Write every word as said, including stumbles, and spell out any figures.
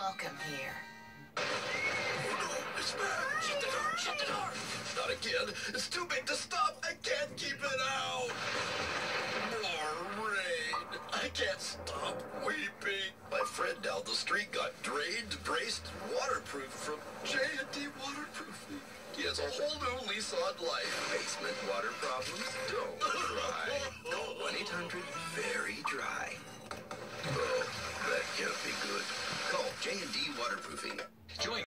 welcome here. Oh no, it's back! Shut the door! Shut the door! Not again! It's too big to stop! I can't keep it out! More rain! I can't stop weeping! My friend down the street got drained, braced, waterproofed from J and D Waterproofing. He has a whole new lease on life. Basement water problems? Don't cry. Call one eight hundred very dry. Oh, that can't be good. Call J and D Waterproofing.